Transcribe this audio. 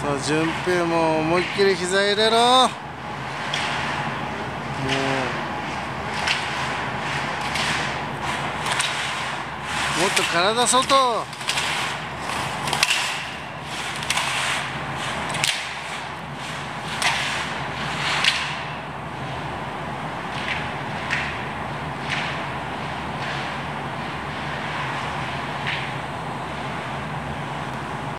さあ順平も思いっきり膝入れろ。もうもっと体外。